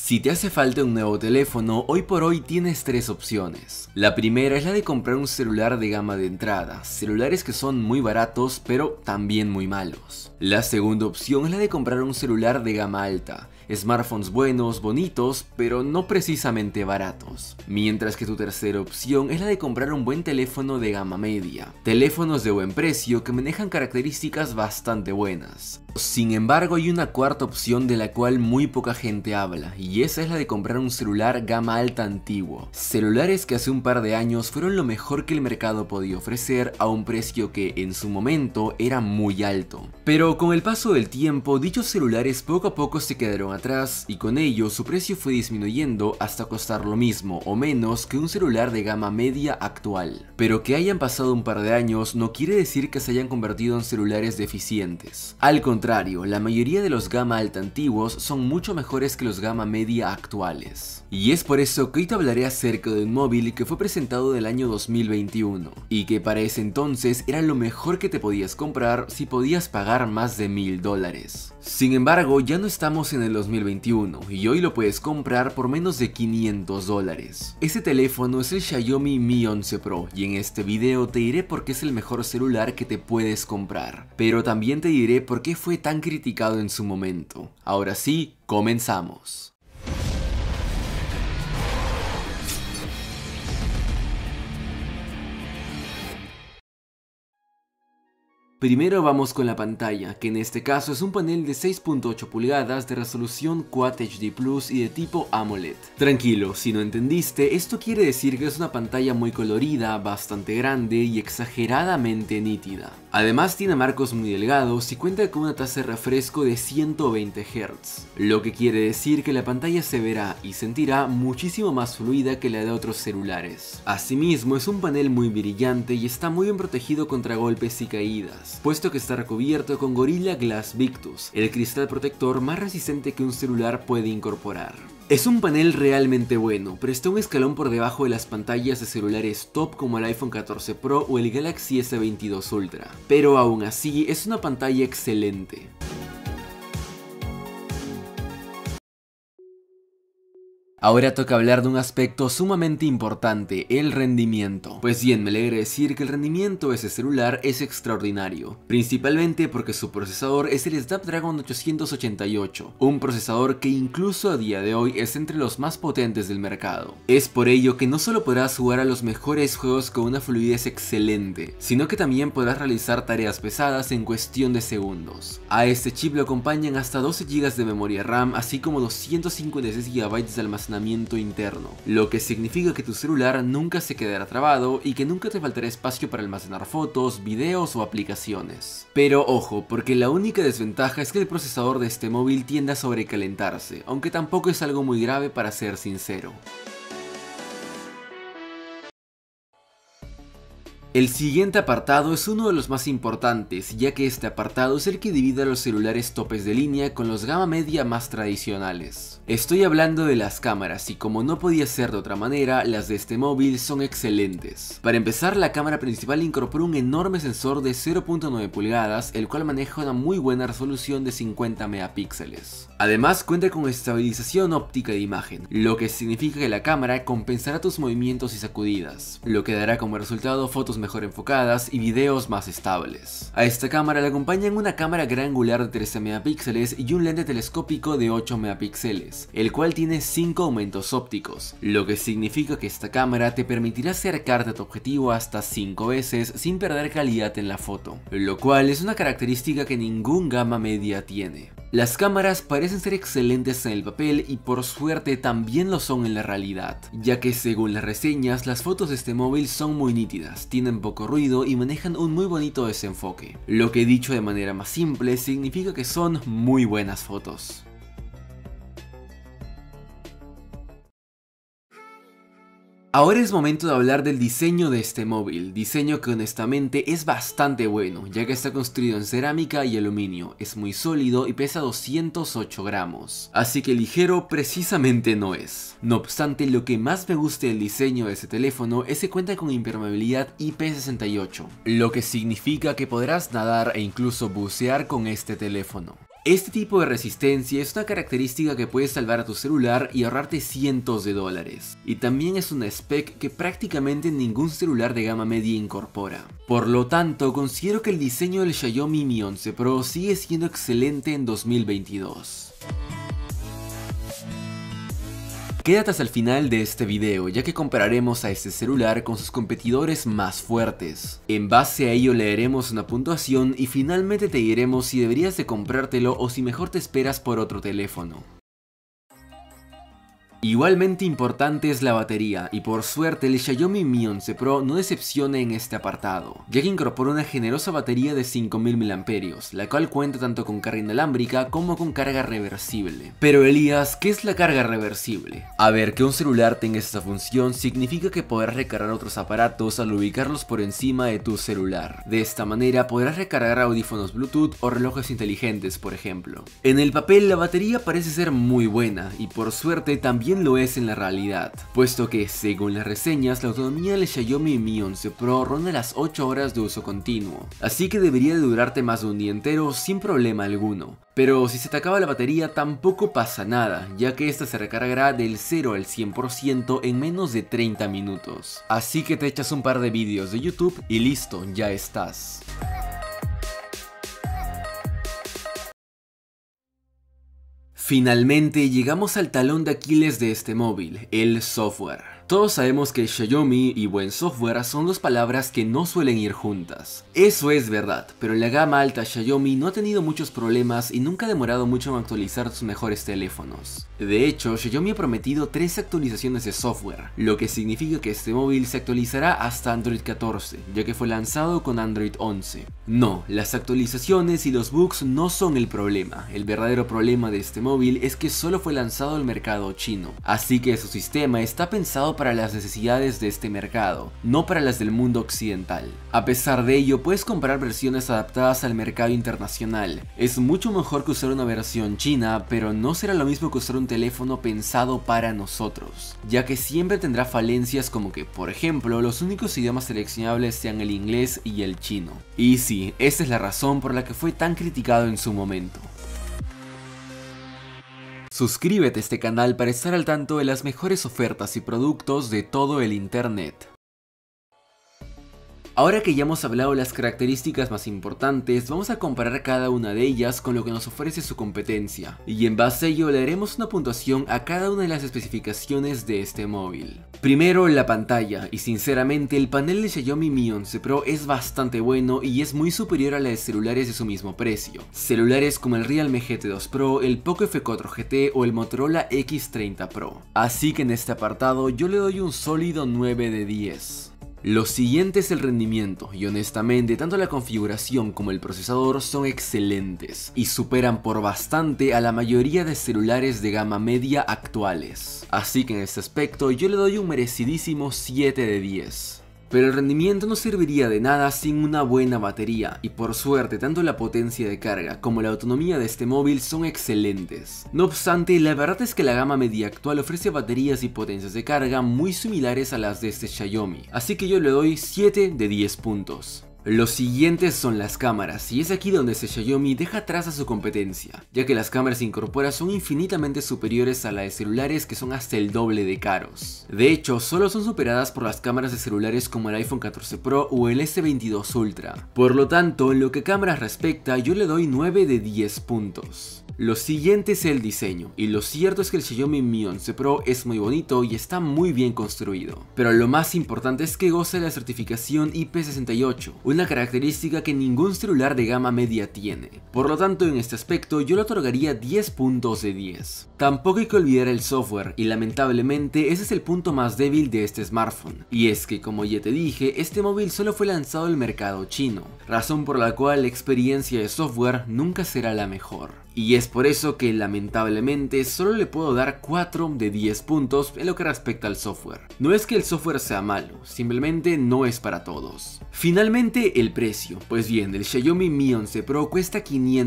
Si te hace falta un nuevo teléfono, hoy por hoy tienes tres opciones. La primera es la de comprar un celular de gama de entrada, celulares que son muy baratos pero también muy malos. La segunda opción es la de comprar un celular de gama alta, smartphones buenos, bonitos, pero no precisamente baratos. Mientras que tu tercera opción es la de comprar un buen teléfono de gama media, teléfonos de buen precio que manejan características bastante buenas. Sin embargo, hay una cuarta opción de la cual muy poca gente habla, y esa es la de comprar un celular gama alta antiguo. Celulares que hace un par de años fueron lo mejor que el mercado podía ofrecer a un precio que en su momento era muy alto. Pero con el paso del tiempo, dichos celulares poco a poco se quedaron atrás y con ello su precio fue disminuyendo hasta costar lo mismo o menos que un celular de gama media actual. Pero que hayan pasado un par de años no quiere decir que se hayan convertido en celulares deficientes. Al contrario, la mayoría de los gama alta antiguos son mucho mejores que los gama media actuales. Y es por eso que hoy te hablaré acerca de un móvil que fue presentado del año 2021 y que para ese entonces era lo mejor que te podías comprar si podías pagar más de $1000. Sin embargo, ya no estamos en el 2021 y hoy lo puedes comprar por menos de $500. Ese teléfono es el Xiaomi Mi 11 Pro y en este video te diré por qué es el mejor celular que te puedes comprar, pero también te diré por qué fue tan criticado en su momento. Ahora sí, comenzamos. Primero vamos con la pantalla, que en este caso es un panel de 6.8 pulgadas de resolución Quad HD Plus y de tipo AMOLED. Tranquilo, si no entendiste, esto quiere decir que es una pantalla muy colorida, bastante grande y exageradamente nítida. Además tiene marcos muy delgados y cuenta con una tasa de refresco de 120 Hz, lo que quiere decir que la pantalla se verá y sentirá muchísimo más fluida que la de otros celulares. Asimismo es un panel muy brillante y está muy bien protegido contra golpes y caídas, puesto que está recubierto con Gorilla Glass Victus, el cristal protector más resistente que un celular puede incorporar. Es un panel realmente bueno, pero está un escalón por debajo de las pantallas de celulares top como el iPhone 14 Pro o el Galaxy S22 Ultra, pero aún así es una pantalla excelente. Ahora toca hablar de un aspecto sumamente importante, el rendimiento. Pues bien, me alegra decir que el rendimiento de ese celular es extraordinario, principalmente porque su procesador es el Snapdragon 888, un procesador que incluso a día de hoy es entre los más potentes del mercado. Es por ello que no solo podrás jugar a los mejores juegos con una fluidez excelente, sino que también podrás realizar tareas pesadas en cuestión de segundos. A este chip lo acompañan hasta 12 GB de memoria RAM, así como 256 GB de almacenamiento interno, lo que significa que tu celular nunca se quedará trabado y que nunca te faltará espacio para almacenar fotos, videos o aplicaciones. Pero ojo, porque la única desventaja es que el procesador de este móvil tiende a sobrecalentarse, aunque tampoco es algo muy grave para ser sincero. El siguiente apartado es uno de los más importantes, ya que este apartado es el que divide a los celulares topes de línea con los gama media más tradicionales. Estoy hablando de las cámaras y como no podía ser de otra manera, las de este móvil son excelentes. Para empezar, la cámara principal incorpora un enorme sensor de 0.9 pulgadas, el cual maneja una muy buena resolución de 50 megapíxeles. Además cuenta con estabilización óptica de imagen, lo que significa que la cámara compensará tus movimientos y sacudidas, lo que dará como resultado fotos mejor enfocadas y videos más estables. A esta cámara le acompañan una cámara gran angular de 13 megapíxeles y un lente telescópico de 8 megapíxeles, el cual tiene 5 aumentos ópticos, lo que significa que esta cámara te permitirá acercarte a tu objetivo hasta 5 veces sin perder calidad en la foto, lo cual es una característica que ningún gama media tiene. Las cámaras parecen ser excelentes en el papel y por suerte también lo son en la realidad, ya que según las reseñas las fotos de este móvil son muy nítidas, tienen poco ruido y manejan un muy bonito desenfoque, lo que dicho de manera más simple significa que son muy buenas fotos. Ahora es momento de hablar del diseño de este móvil, diseño que honestamente es bastante bueno, ya que está construido en cerámica y aluminio, es muy sólido y pesa 208 gramos, así que ligero precisamente no es. No obstante, lo que más me gusta del diseño de este teléfono es que cuenta con impermeabilidad IP68, lo que significa que podrás nadar e incluso bucear con este teléfono. Este tipo de resistencia es una característica que puede salvar a tu celular y ahorrarte cientos de dólares. Y también es una spec que prácticamente ningún celular de gama media incorpora. Por lo tanto, considero que el diseño del Xiaomi Mi 11 Pro sigue siendo excelente en 2022. Quédate hasta el final de este video, ya que compararemos a este celular con sus competidores más fuertes. En base a ello leeremos una puntuación y finalmente te diremos si deberías de comprártelo o si mejor te esperas por otro teléfono. Igualmente importante es la batería, y por suerte el Xiaomi Mi 11 Pro no decepciona en este apartado, ya que incorpora una generosa batería de 5000 mAh, la cual cuenta tanto con carga inalámbrica como con carga reversible. Pero Elías, ¿qué es la carga reversible? A ver, que un celular tenga esta función significa que podrás recargar otros aparatos al ubicarlos por encima de tu celular. De esta manera podrás recargar audífonos Bluetooth o relojes inteligentes, por ejemplo. En el papel la batería parece ser muy buena, y por suerte también lo es en la realidad, puesto que, según las reseñas, la autonomía del Xiaomi Mi 11 Pro ronda las 8 horas de uso continuo, así que debería de durarte más de un día entero sin problema alguno. Pero si se te acaba la batería tampoco pasa nada, ya que esta se recargará del 0 al 100% en menos de 30 minutos. Así que te echas un par de vídeos de YouTube y listo, ya estás. Finalmente llegamos al talón de Aquiles de este móvil, el software. Todos sabemos que Xiaomi y buen software son dos palabras que no suelen ir juntas. Eso es verdad, pero la gama alta Xiaomi no ha tenido muchos problemas y nunca ha demorado mucho en actualizar sus mejores teléfonos. De hecho, Xiaomi ha prometido 3 actualizaciones de software, lo que significa que este móvil se actualizará hasta Android 14, ya que fue lanzado con Android 11. No, las actualizaciones y los bugs no son el problema. El verdadero problema de este móvil es que solo fue lanzado al mercado chino, así que su sistema está pensado para las necesidades de este mercado, no para las del mundo occidental. A pesar de ello, puedes comprar versiones adaptadas al mercado internacional. Es mucho mejor que usar una versión china, pero no será lo mismo que usar un teléfono pensado para nosotros, ya que siempre tendrá falencias como que, por ejemplo, los únicos idiomas seleccionables sean el inglés y el chino. Y sí, esta es la razón por la que fue tan criticado en su momento. Suscríbete a este canal para estar al tanto de las mejores ofertas y productos de todo el internet. Ahora que ya hemos hablado de las características más importantes, vamos a comparar cada una de ellas con lo que nos ofrece su competencia, y en base a ello le daremos una puntuación a cada una de las especificaciones de este móvil. Primero, la pantalla, y sinceramente el panel de Xiaomi Mi 11 Pro es bastante bueno y es muy superior a la de celulares de su mismo precio. Celulares como el Realme GT2 Pro, el Poco F4 GT o el Motorola X30 Pro. Así que en este apartado yo le doy un sólido 9 de 10. Lo siguiente es el rendimiento, y honestamente tanto la configuración como el procesador son excelentes y superan por bastante a la mayoría de celulares de gama media actuales. Así que en este aspecto yo le doy un merecidísimo 7 de 10. Pero el rendimiento no serviría de nada sin una buena batería, y por suerte tanto la potencia de carga como la autonomía de este móvil son excelentes. No obstante, la verdad es que la gama media actual ofrece baterías y potencias de carga muy similares a las de este Xiaomi, así que yo le doy 7 de 10 puntos. Los siguientes son las cámaras, y es aquí donde este Xiaomi deja atrás a su competencia, ya que las cámaras incorporadas son infinitamente superiores a las de celulares que son hasta el doble de caros. De hecho, solo son superadas por las cámaras de celulares como el iPhone 14 Pro o el S22 Ultra. Por lo tanto, en lo que cámaras respecta, yo le doy 9 de 10 puntos. Lo siguiente es el diseño, y lo cierto es que el Xiaomi Mi 11 Pro es muy bonito y está muy bien construido. Pero lo más importante es que goza de la certificación IP68, una característica que ningún celular de gama media tiene. Por lo tanto, en este aspecto yo le otorgaría 10 puntos de 10. Tampoco hay que olvidar el software, y lamentablemente ese es el punto más débil de este smartphone. Y es que, como ya te dije, este móvil solo fue lanzado al mercado chino, razón por la cual la experiencia de software nunca será la mejor. Y es por eso que lamentablemente solo le puedo dar 4 de 10 puntos en lo que respecta al software. No es que el software sea malo, simplemente no es para todos. Finalmente, el precio. Pues bien, el Xiaomi Mi 11 Pro cuesta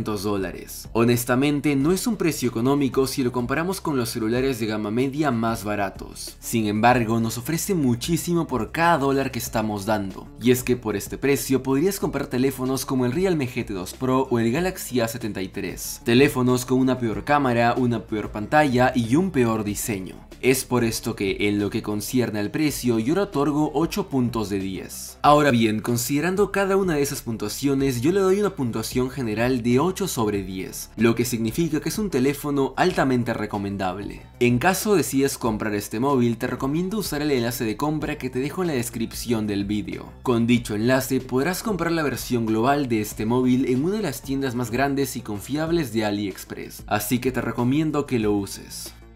$500. Honestamente, no es un precio económico si lo comparamos con los celulares de gama media más baratos. Sin embargo, nos ofrece muchísimo por cada dólar que estamos dando. Y es que por este precio podrías comprar teléfonos como el Realme GT2 Pro o el Galaxy A73. teléfonos con una peor cámara, una peor pantalla y un peor diseño. Es por esto que, en lo que concierne al precio, yo le otorgo 8 puntos de 10. Ahora bien, considerando cada una de esas puntuaciones, yo le doy una puntuación general de 8 sobre 10, lo que significa que es un teléfono altamente recomendable. En caso decides comprar este móvil, te recomiendo usar el enlace de compra que te dejo en la descripción del vídeo. Con dicho enlace podrás comprar la versión global de este móvil en una de las tiendas más grandes y confiables de AliExpress, así que te recomiendo que lo uses.